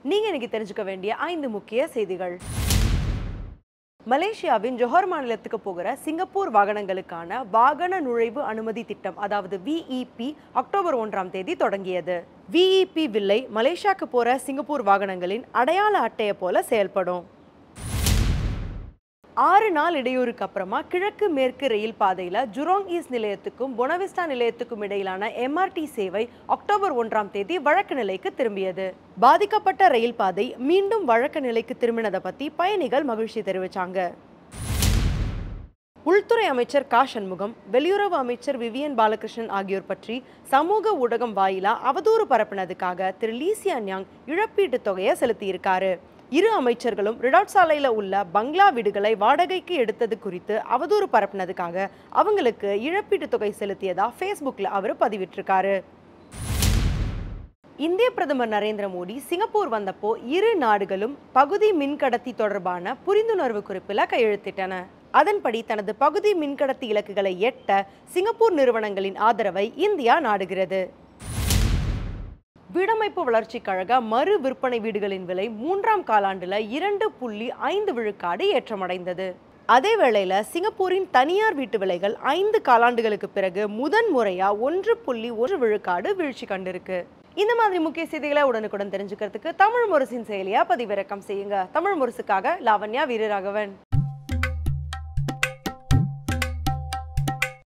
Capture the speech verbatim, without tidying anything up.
நீங்க இன்னைக்கு தெரிஞ்சுக்க வேண்டிய ஐந்து முக்கிய செய்திகள். மலேசியாவின் ஜோஹர் மாநிலத்துக்கு போகிற சிங்கப்பூர் வாகனங்களுக்கான வாகன நுழைவு அனுமதி திட்டம் அதாவது V E P அக்டோபர் ஒன்றாம் தேதி தொடங்கியது. V E P வில்லை மலேசியாவுக்கு போற சிங்கப்பூர் வாகனங்களின் அடையாள அட்டையை போல செயல்படும். ஆறு நாள் இடையூறுக்கு அப்புறமா கிழக்கு மேற்கு ரயில் பாதையில ஜுரோங் ஈஸ்ட் நிலையத்துக்கும் பொனவிஸ்டா நிலையத்துக்கும் இடையிலான M R T சேவை அக்டோபர் ஒன்றாம் தேதி வழக்கு நிலைக்கு திரும்பியது. பாதிக்கப்பட்ட ரயில் பாதை மீண்டும் வழக்கு நிலைக்கு திரும்பினதை பத்தி பயணிகள் மகிழ்ச்சி தெரிவிச்சாங்க. உள்துறை அமைச்சர் கா சண்முகம், வெளியுறவு அமைச்சர் விவியன் பாலகிருஷ்ணன் ஆகியோர் பற்றி சமூக ஊடகம் வாயிலா அவதூறு பரப்பினதுக்காக திரு லீ சியன் யாங் இழப்பீட்டு தொகையை செலுத்தியிருக்காரு. இரு அமைச்சர்களும் ரிடாட் சாலையில் உள்ள பங்களா வீடுகளை வாடகைக்கு எடுத்தது குறித்து அவதூறு பரப்பினதுக்காக அவங்களுக்கு இழப்பீட்டு தொகை செலுத்தியதா ஃபேஸ்புக்கில் அவர் பதிவிட்டிருக்காரு. இந்திய பிரதமர் நரேந்திர மோடி சிங்கப்பூர் வந்தப்போ இரு நாடுகளும் பகுதி மின்கடத்தி தொடர்பான புரிந்துணர்வு குறிப்பில் கையெழுத்திட்டன. அதன்படி தனது பகுதி மின்கடத்தி இலக்குகளை எட்ட சிங்கப்பூர் நிறுவனங்களின் ஆதரவை இந்தியா நாடுகிறது. வீடமைப்பு வளர்ச்சிக் கழக மறு விற்பனை வீடுகளின் விலை மூன்றாம் காலாண்டுல இரண்டு புள்ளி ஐந்து விழுக்காடு ஏற்றமடைந்தது. அதே வேளையில சிங்கப்பூரின் தனியார் வீட்டு விலைகள் ஐந்து காலாண்டுகளுக்கு பிறகு முதன் முறையா ஒன்று புள்ளி ஒரு விழுக்காடு வீழ்ச்சி கண்டிருக்கு. இந்த மாதிரி முக்கிய செய்திகளை உடனுக்குடன் தெரிஞ்சுக்கிறதுக்கு தமிழ் முரசின் செயலியா பதிவிறக்கம் செய்யுங்க. தமிழ் முரசுக்காக லாவண்யா வீரராகவன்.